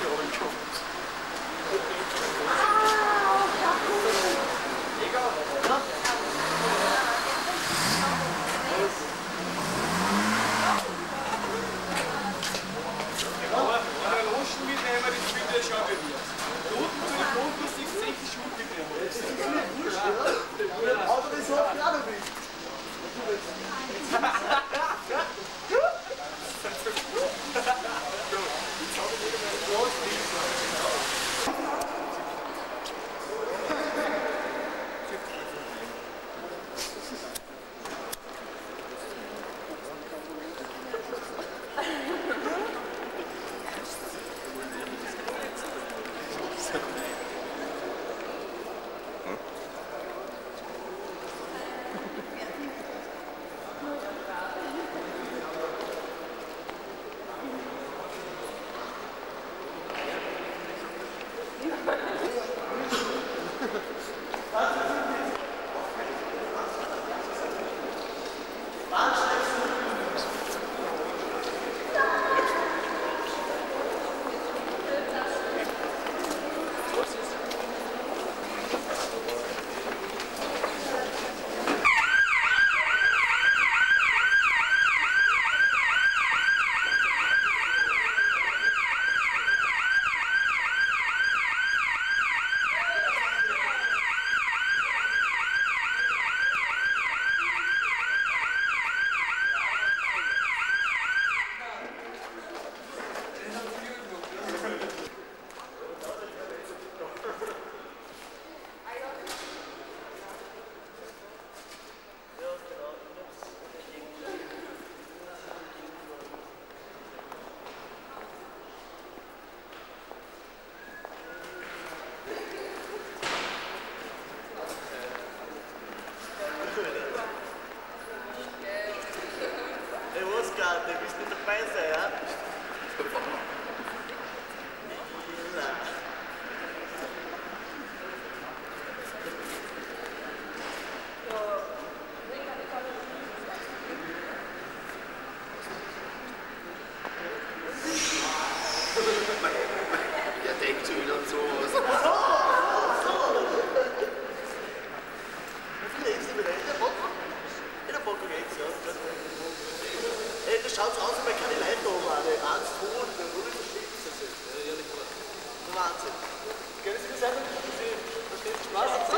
Der bist nicht dabei sein, ja? Der denkt schon wieder an sowas. Schaut's aus, wie keine Leute oben an. 1, 2, und der Ruhe versteht das jetzt. Ja, Wahnsinn. Können Sie mir sagen, dass Sie verstehen, Spaß?